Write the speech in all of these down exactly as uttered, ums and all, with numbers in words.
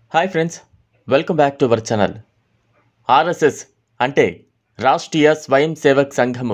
Hi friends, welcome back to our channel. RSS అంటే రాష్ట్రీయ స్వయం సేవక్ సంఘము.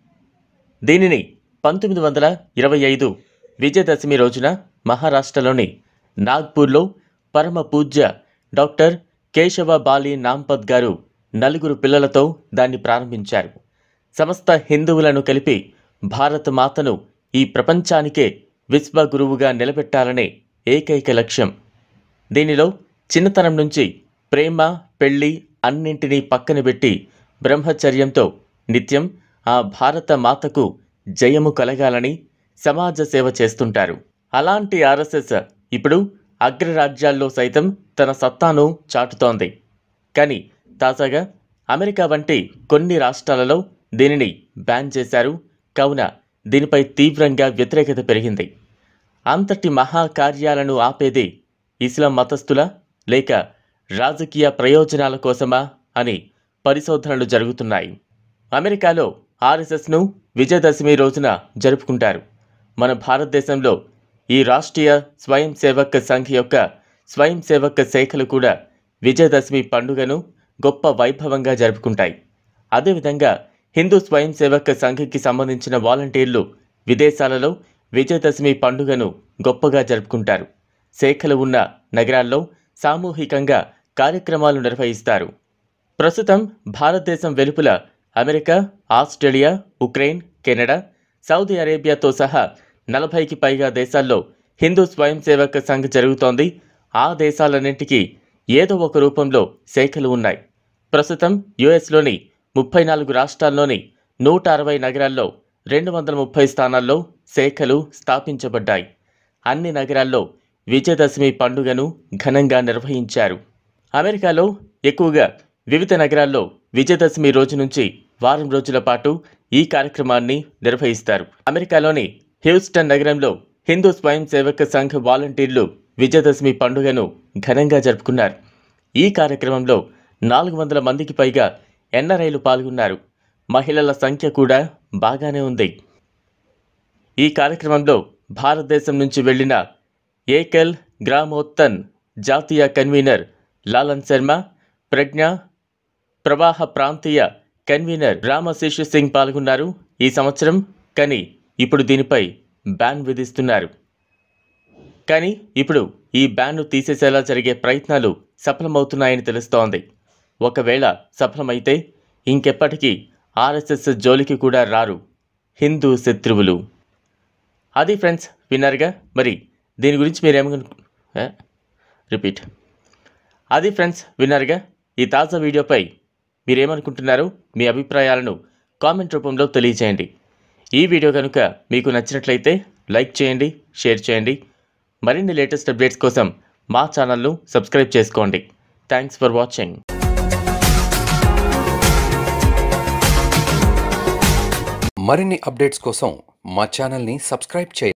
దీనిని పంతొమ్మిది వందల ఇరవై ఐదు విజయదశమి రోజున మహారాష్ట్రలోని నాగ్పూర్లో పరమ పూజ్య డాక్టర్ కేశవ బాలి నాంపద్ గారు నలుగురు పిల్లలతో దాన్ని ప్రారంభించారు. సమస్త హిందువులను కలిపి భారత మాతను ఈ ప్రపంచానికే విశ్వగురువుగా నిలబెట్టాలనే ఏకైక లక్ష్యం. దీనిలో చిన్నతనం నుంచి ప్రేమ, పెళ్లి అన్నింటినీ పక్కన పెట్టి బ్రహ్మచర్యంతో నిత్యం ఆ భారత మాతకు జయము కలగాలని సమాజ సేవ చేస్తుంటారు. అలాంటి ఆర్ఎస్ఎస్ ఇప్పుడు అగ్రరాజ్యాల్లో సైతం తన సత్తాను చాటుతోంది. కానీ తాజాగా అమెరికా వంటి కొన్ని రాష్ట్రాలలో దీనిని బ్యాన్ చేశారు. కావున దీనిపై తీవ్రంగా వ్యతిరేకత పెరిగింది. అంతటి మహాకార్యాలను ఆపేది ఇస్లాం మతస్థుల లేక రాజకీయ ప్రయోజనాల కోసమా అని పరిశోధనలు జరుగుతున్నాయి. అమెరికాలో ఆర్ఎస్ఎస్ను విజయదశమి రోజున జరుపుకుంటారు. మన భారతదేశంలో ఈ రాష్ట్రీయ స్వయం సేవక్ సంఘ్ యొక్క స్వయం సేవక్ శాఖలు కూడా విజయదశమి పండుగను గొప్ప వైభవంగా జరుపుకుంటాయి. అదేవిధంగా హిందూ స్వయం సేవక్ సంఘ్కి సంబంధించిన వాలంటీర్లు విదేశాలలో విజయదశమి పండుగను గొప్పగా జరుపుకుంటారు. శాఖలు ఉన్న నగరాల్లో సామూహికంగా కార్యక్రమాలు నిర్వహిస్తారు. ప్రస్తుతం భారతదేశం వెలుపల America, Australia, Ukraine, Canada, Saudi అరేబియాతో సహా నలభైకి పైగా దేశాల్లో హిందూ స్వయం సేవక్ సంఘ్ జరుగుతోంది. ఆ దేశాలన్నింటికీ ఏదో ఒక రూపంలో శాఖలు ఉన్నాయి. ప్రస్తుతం యుఎస్లోని ముప్పై నాలుగు రాష్ట్రాల్లోని నూట అరవై నగరాల్లో రెండు వందల ముప్పై స్థానాల్లో శాఖలు స్థాపించబడ్డాయి. అన్ని నగరాల్లో విజయదశమి పండుగను ఘనంగా నిర్వహించారు. అమెరికాలో ఎక్కువగా వివిధ నగరాల్లో విజయదశమి రోజు నుంచి వారం రోజుల పాటు ఈ కార్యక్రమాన్ని నిర్వహిస్తారు. అమెరికాలోని హ్యూస్టన్ నగరంలో హిందూ స్వయం సేవక్ సంఘ్ వాలంటీర్లు విజయదశమి పండుగను ఘనంగా జరుపుకున్నారు. ఈ కార్యక్రమంలో నాలుగు వందల మందికి పైగా ఎన్ఆర్ఐలు పాల్గొన్నారు. మహిళల సంఖ్య కూడా బాగానే ఉంది. ఈ కార్యక్రమంలో భారతదేశం నుంచి వెళ్లిన ఏకల్ గ్రామోత్తన్ జాతీయ కన్వీనర్ లాలన్ శర్మ, ప్రజ్ఞ ప్రవాహ ప్రాంతీయ కన్వీనర్ రామశేషు సింగ్ పాల్గొన్నారు ఈ సంవత్సరం. కానీ ఇప్పుడు దీనిపై బ్యాన్ విధిస్తున్నారు. కానీ ఇప్పుడు ఈ బ్యాన్ను తీసేసేలా జరిగే ప్రయత్నాలు సఫలమవుతున్నాయని తెలుస్తోంది. ఒకవేళ సఫలమైతే ఇంకెప్పటికీ ఆర్ఎస్ఎస్ జోలికి కూడా రారు హిందూ శత్రువులు. అది ఫ్రెండ్స్, విన్నారుగా. మరి దీని గురించి మీరేమను రిపీట్ అది ఫ్రెండ్స్ విన్నారుగా. ఈ తాజా వీడియోపై మీరేమనుకుంటున్నారో మీ అభిప్రాయాలను కామెంట్ రూపంలో తెలియజేయండి. ఈ వీడియో కనుక మీకు నచ్చినట్లయితే లైక్ చేయండి, షేర్ చేయండి. మరిన్ని లేటెస్ట్ అప్డేట్స్ కోసం మా ఛానల్ను సబ్స్క్రైబ్ చేసుకోండి. Thanks for watching. మరిన్ని అప్డేట్స్ కోసం మా ఛానల్ని సబ్స్క్రైబ్ చేయండి.